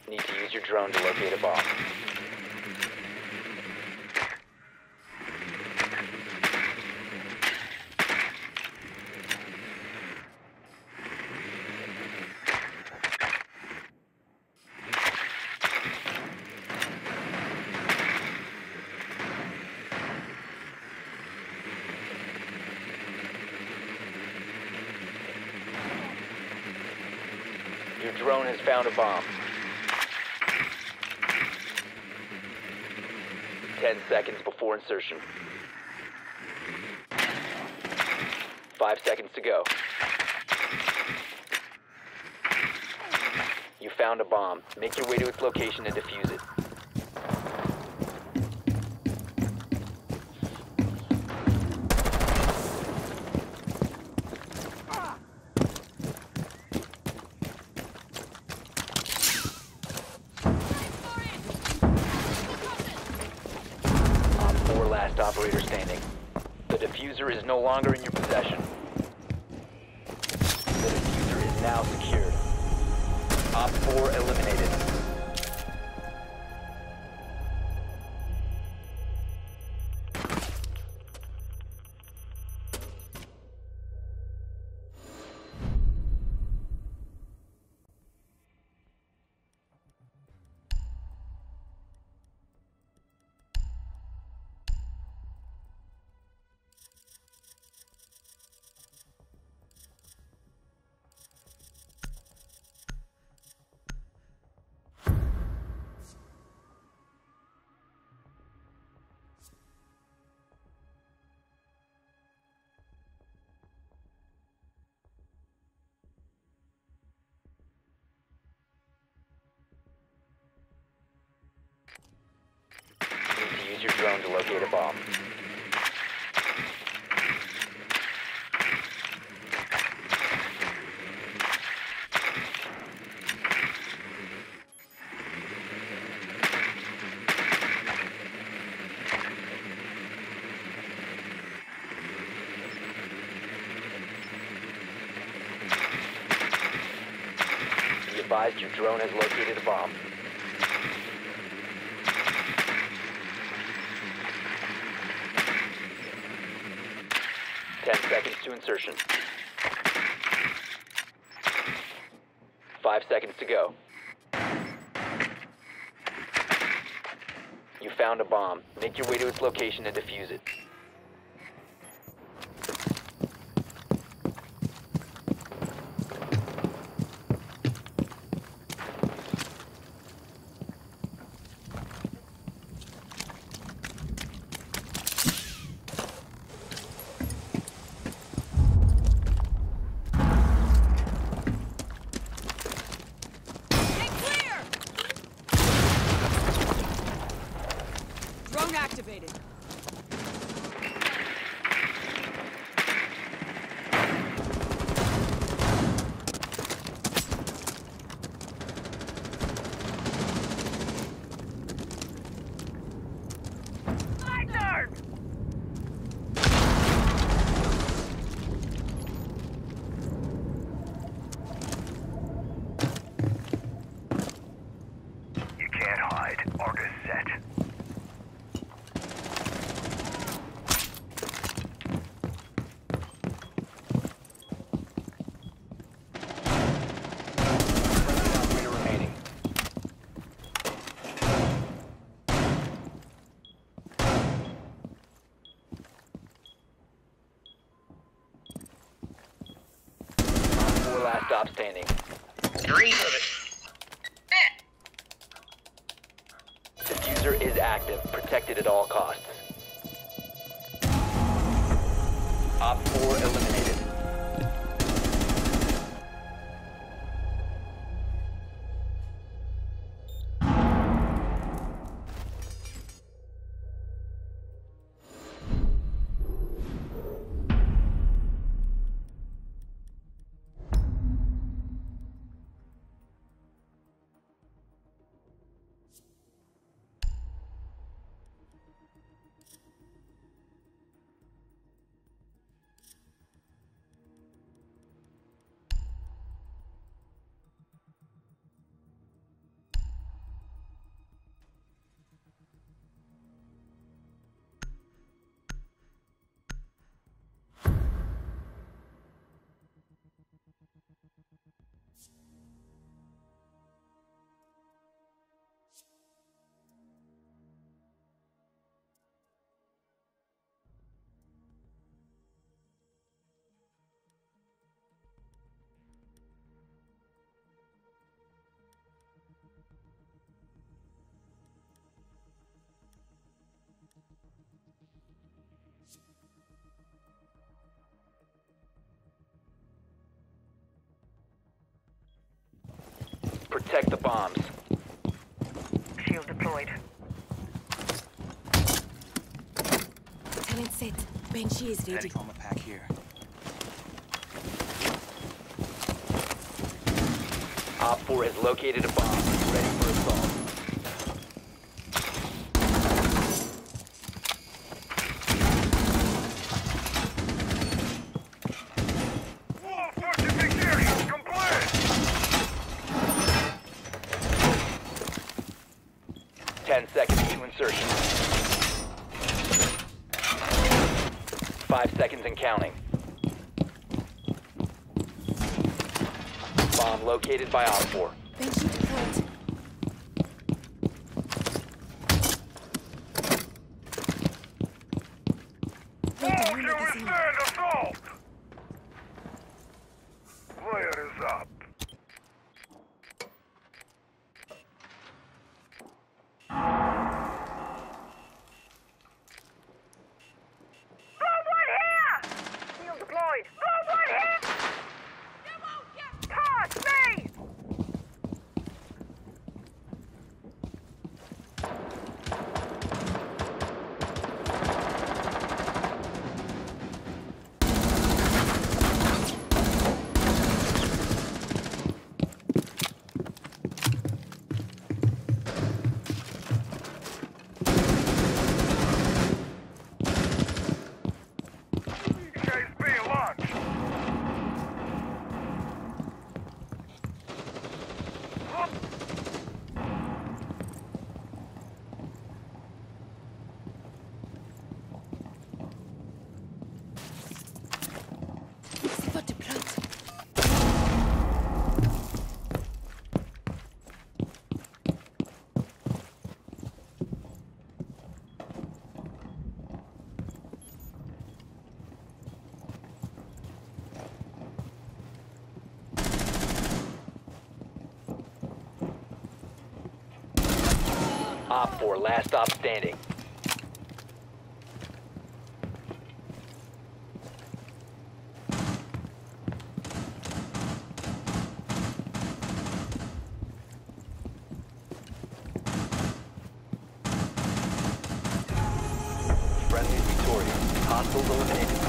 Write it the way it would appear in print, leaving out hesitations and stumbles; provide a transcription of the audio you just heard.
Need to use your drone to locate a bomb. Your drone has found a bomb. 10 seconds before insertion. 5 seconds to go. You found a bomb. Make your way to its location and defuse it. Last operator standing. The diffuser is no longer in your possession. The diffuser is now secured. Op 4 eliminated. Use your drone to locate a bomb. Be advised your drone has located a bomb. 10 seconds to insertion. 5 seconds to go. You found a bomb. Make your way to its location and defuse it. Drone activated. You can't hide. Argus set. Last stop standing. Dream of it. Diffuser is active, protected at all costs. Op 4 eliminated. Protect the bombs. Shield deployed. Tenant set. Banshee is ready. Trauma pack here. Op 4 has located a bomb. Ready for assault. Wall fortification complete! 10 seconds to insertion. 5 seconds and counting. Bomb located by Op 4. Banshee deployed. Wall Ready, can new magazine. withstand assault! Fire is up. Someone here! Shield deployed. Someone here! Toss me! Case B launched. Sofort deployed. Op 4, last stop standing. Friendly victorious. Hostiles eliminated.